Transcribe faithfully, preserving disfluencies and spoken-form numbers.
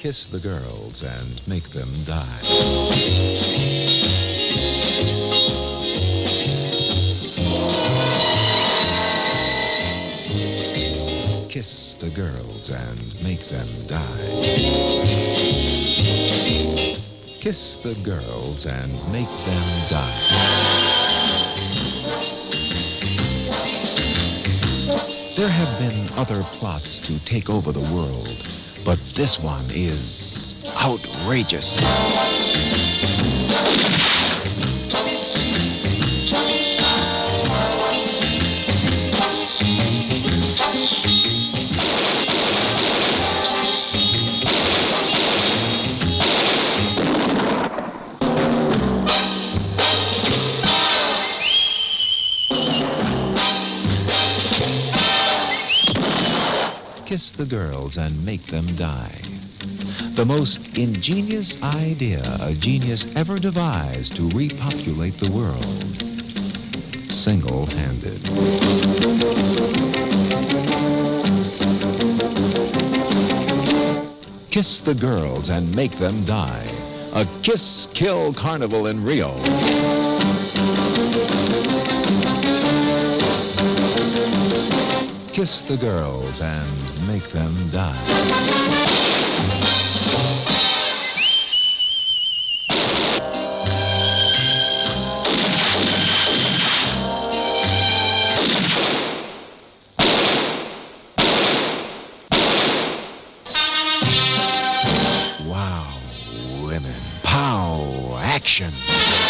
Kiss the girls and make them die. Kiss the girls and make them die. Kiss the girls and make them die. There have been other plots to take over the world, but this one is outrageous. Kiss the girls and make them die. The most ingenious idea a genius ever devised to repopulate the world. Single-handed. Kiss the girls and make them die. A kiss-kill carnival in Rio. Kiss the girls and make them die. Wow, women. Pow, action.